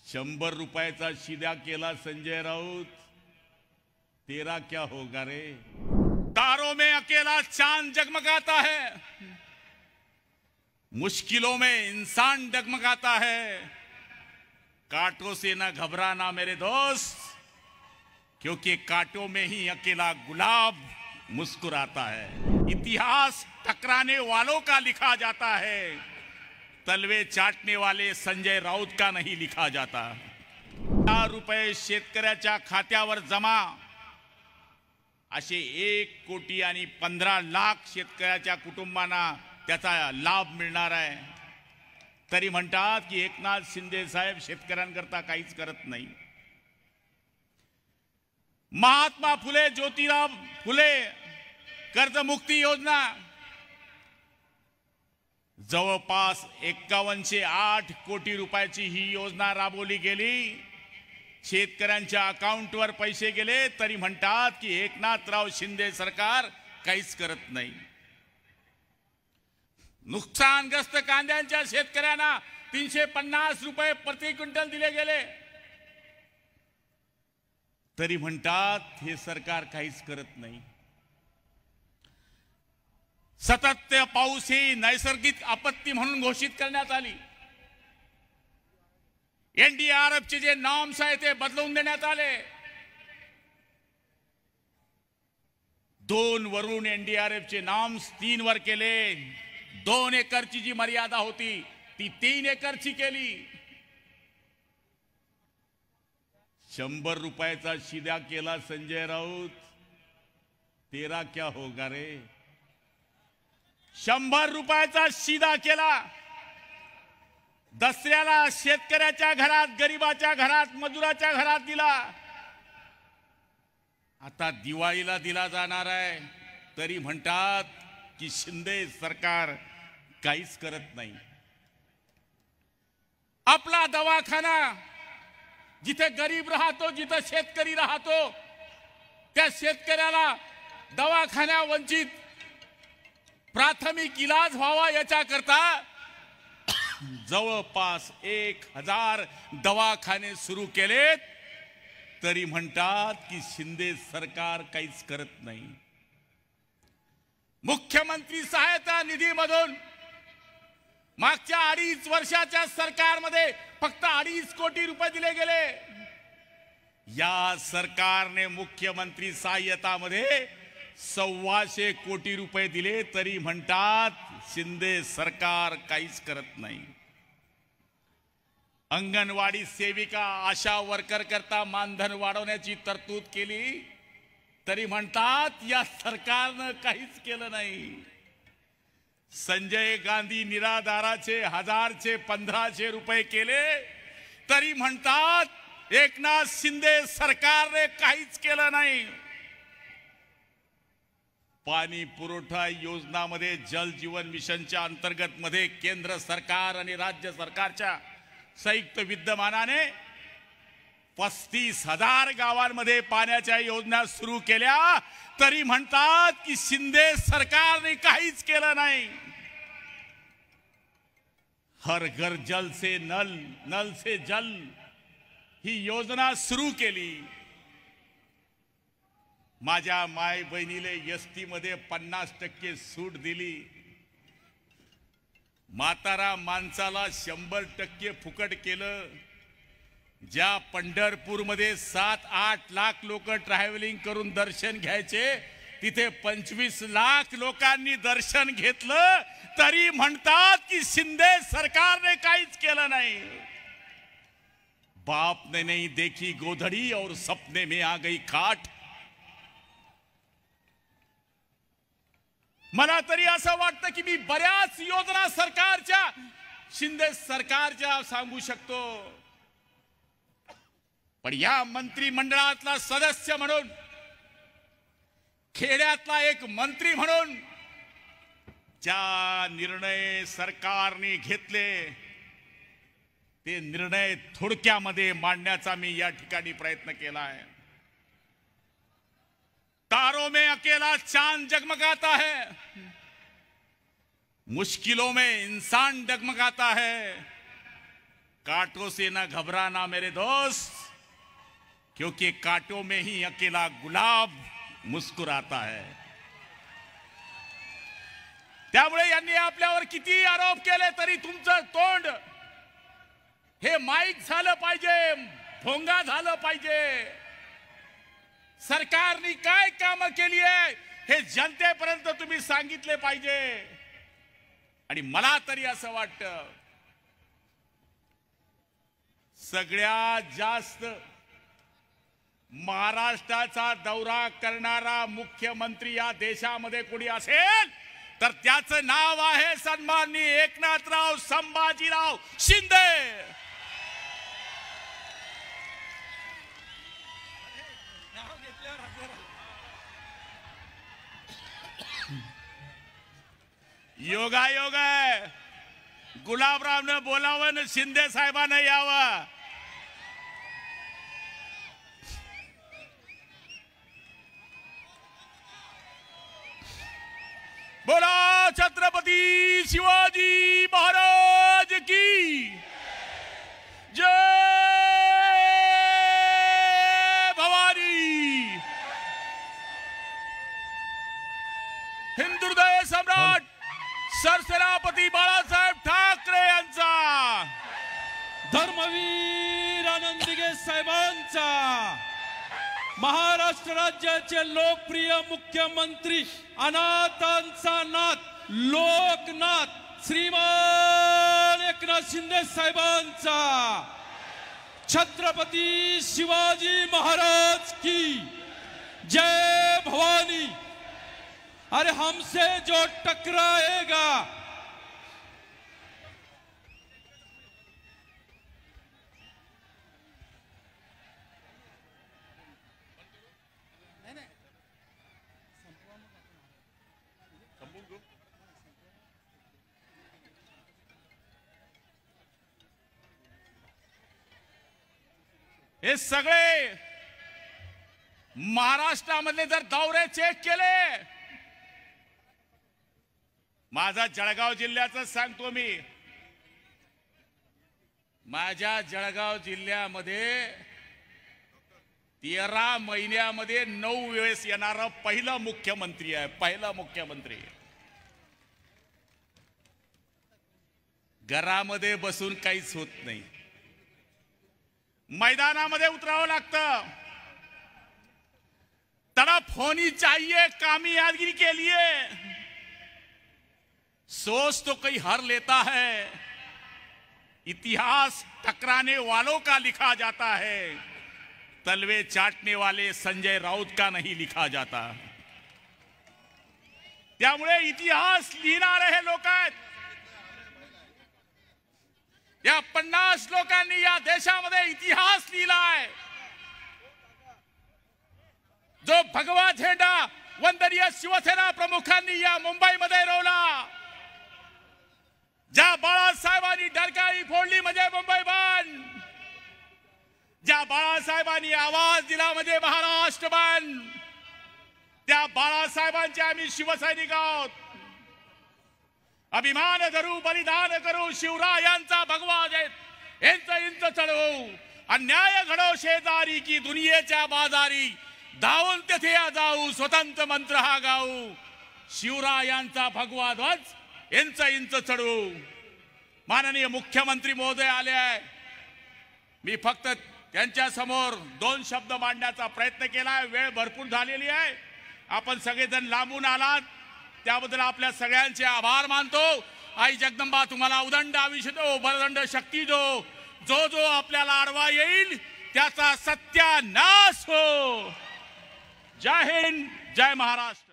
100 रुपयाचा शिदा केला संजय राउत, तेरा क्या होगा रे। तारों में अकेला चांद जगमगाता है, मुश्किलों में इंसान डगमगाता है। कांटों से ना घबराना मेरे दोस्त, क्योंकि कांटों में ही अकेला गुलाब मुस्कुराता है। इतिहास टकराने वालों का लिखा जाता है, तलवे चाटने वाले संजय राउत का नहीं लिखा जाता। 4 रुपये शेतकऱ्याच्या खात्यावर जमा असे 1,15,00,000 शेतकऱ्याच्या कुटुंबांना त्याचा लाभ मिळणार आहे। तरी म्हणतात की एकनाथ शिंदे साहेब शेतकऱ्यांकरता काहीच करत नाही। महात्मा फुले ज्योतिराव फुले कर्जमुक्ती योजना जवळपास 5108 कोटी रुपयाची ही योजना राबवली गेली। शेतकऱ्यांच्या अकाउंटवर पैसे गेले तरी म्हणतात की एकनाथराव शिंदे सरकार काहीच करत नाही। नुकसानग्रस्त कांद्यांच्या शेतकऱ्यांना 350 रुपये प्रति क्विंटल दिले गेले तरी म्हणतात हे सरकार काहीच करत नाही। सतत पाऊस ही नैसर्गिक आपत्ती म्हणून घोषित करण्यात आली। एनडीआरएफचे जे नॉर्म्स आहेत ते बदलवून देण्यात आले। 2 वरून एनडीआरएफचे नॉर्म्स 3 वर केले। 2 एकरची जी मर्यादा होती ती 3 एकरची केली। 100 रुपयाचा शिदा केला संजय राउत, तेरा क्या होगा रे। 100 रुपयाचा शिदा केला। दसऱ्याला शेतकऱ्याच्या घरात, गरीबाच्या घरात, मजुराच्या घरात दिला। आता दिवाळीला दिला जाणार आहे तरी म्हणतात की शिंदे सरकार काहीच करत नाही। आपला दवाखाना जिथे गरीब राहतो, जिथे शेतकरी राहतो, त्या शेतकऱ्याला दवाखान्या वंचित प्राथमिक इलाज व्हावा याच्याकरता जवळपास 1000 दवाखाने सुरू केलेत तरी म्हणतात की शिंदे सरकार काहीच करत नाही। मुख्यमंत्री सहायता निधीमधून मागच्या 2.5 वर्षाच्या सरकारमध्ये फक्त 2.5 कोटी रुपये दिले गेले। या सरकारने मुख्यमंत्री सहायतामध्ये 125 कोटी रुपये दिले तरी म्हणतात शिंदे सरकार काहीच करत नाही। अंगणवाडी सेविका, आशा वर्कर करता मानधन वाढवण्याची तरतूद केली तरी म्हणतात या सरकारने काहीच केलं नाही। संजय गांधी निराधाराचे 1000चे 1500 रुपये केले तरी म्हणतात एकनाथ शिंदे सरकारने काहीच केलं नाही। पाणी पुरवठा योजनामध्ये जल जीवन मिशनच्या अंतर्गत मध्ये केंद्र सरकार आणि राज्य सरकारच्या संयुक्त विद्यमानाने 35,000 गावांमध्ये पाण्याच्या योजना सुरू केल्या तरी म्हणतात की शिंदे सरकारने काहीच केलं नाही। हर घर जल से नल, नल से जल ही योजना सुरू केली। माझ्या माय बहिणीले एसटी मध्ये 50% सूट दिली। म्हातारा माणसाला 100% फुकट केलं। ज्या पंढरपूर मध्ये 7-8 लाख लोक ट्रॅव्हलिंग करून दर्शन घ्यायचे तिथे 25 लाख लोकांनी दर्शन घेतलं तरी म्हणतात की शिंदे सरकारने काहीच केलं नाही। बाप ने नहीं देखी गोधड़ी और सपने में आ गई खाट। मला तरी असं वाटतं की मी बऱ्याच योजना सरकारच्या, शिंदे सरकारच्या सांगू शकतो, पण या मंत्रिमंडळातला सदस्य म्हणून, खेड्यातला एक मंत्री म्हणून ज्या निर्णय सरकारने घेतले ते निर्णय थोडक्यामध्ये मांडण्याचा मी या ठिकाणी प्रयत्न केला आहे। तारों में अकेला चांद जगमगाता है, मुश्किलों में इंसान डगमगाता है। कांटों से ना घबराना मेरे दोस्त, क्योंकि कांटों में ही अकेला गुलाब मुस्कुराता है। त्यामुळे यांनी आपल्यावर किती आरोप केले तरी तुमचं तोंड हे माईक झालं पाहिजे, भोंगा झालं पाहिजे। सरकारने काय काम केली आहे हे जनतेपर्यंत तुम्ही सांगितले पाहिजे। आणि मला तरी असं वाटतं सगळ्यात जास्त महाराष्ट्राचा दौरा करणारा मुख्यमंत्री या देशामध्ये कोणी असेल तर त्याचं नाव आहे सन्माननीय एकनाथराव संभाजीराव शिंदे। योगायोग आहे गुलाबरावने बोलावं न शिंदे साहेबांना यावं। बोला छत्रपती शिवाजी महाराज की जय भवानी। हिंदुहृदय सम्राट सरसेनापती बाळासाहेब ठाकरे यांचा, धर्मवीर आनंदीगे साहेबांचा, महाराष्ट्र राज्याचे लोकप्रिय मुख्यमंत्री अनाथांचा नाथ लोकनाथ श्रीमान एकनाथ शिंदे साहेबांचा, छत्रपती शिवाजी महाराज की जय भवानी। अरे हमसे जो टकराएगा हे सगळे महाराष्ट्रामधले जर दौरे चेक केले, माझा जळगाव जिल्ह्याचं सांगतो मी, माझ्या जळगाव जिल्ह्यामध्ये 13 महिन्यामध्ये 9 वेळेस येणारा पहिला मुख्यमंत्री आहे, पहिला मुख्यमंत्री। घरामध्ये बसून काहीच होत नाही, मैदानामध्ये उतरावं लागतं। तड़प होनी चाहिए कामयाबी के लिए, सोच तो कोई हर लेता है, इतिहास टकराने वालों का लिखा जाता है, तलवे चाटने वाले संजय राउत का नहीं लिखा जाता। त्यामुळे इतिहास लिहिणारे हे लोक आहेत। या 50 लोकांनी या देशामध्ये इतिहास लिहिलाय। जो भगवा झेंडा वंदनीय शिवसेना प्रमुखांनी या मुंबईमध्ये रोवला, ज्या बाळासाहेबांनी डरकाळी फोडली म्हणजे मुंबई बंद, ज्या बाळासाहेबांनी आवाज दिला म्हणजे महाराष्ट्र बंद, त्या बाळासाहेबांचे आम्ही शिवसैनिक आहोत। अभिमान धरू बलिदान करू, शिवरायांचा भगवा इंच इंच चढवू, अन्याय घडो शेजारी की दुनियेच्या बाजारी, धावून तेथे जाऊ स्वतंत्र मंत्र हा गाऊ, शिवरायांचा भगवा ध्वज इंच इंच चढवू। माननीय मुख्यमंत्री महोदय आले आहे, मी फक्त त्यांच्या समोर 2 शब्द मांडण्याचा प्रयत्न केलाय, वेळ भरपूर झालेली आहे। आपण सगळेजण लांबून आलात त्याबद्दल आपल्या सगळ्यांचे आभार मानतो। आई जगदंबा तुम्हाला उदंड आयुष्य दो, बलदंड शक्ती दो, जो जो आपल्याला आडवा येईल त्याचा सत्यानाश हो। जय हिंद, जय महाराष्ट्र।